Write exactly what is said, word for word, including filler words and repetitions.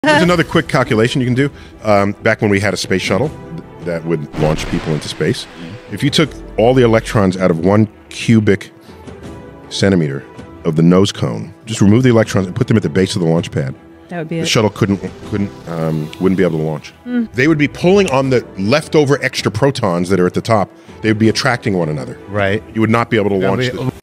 There's another quick calculation you can do. Um, back when we had a space shuttle that would launch people into space, if you took all the electrons out of one cubic centimeter of the nose cone, just remove the electrons and put them at the base of the launch pad, that would be the it. shuttle couldn't couldn't um, wouldn't be able to launch. Mm. They would be pulling on the leftover extra protons that are at the top. They would be attracting one another. Right. You would not be able to launch. The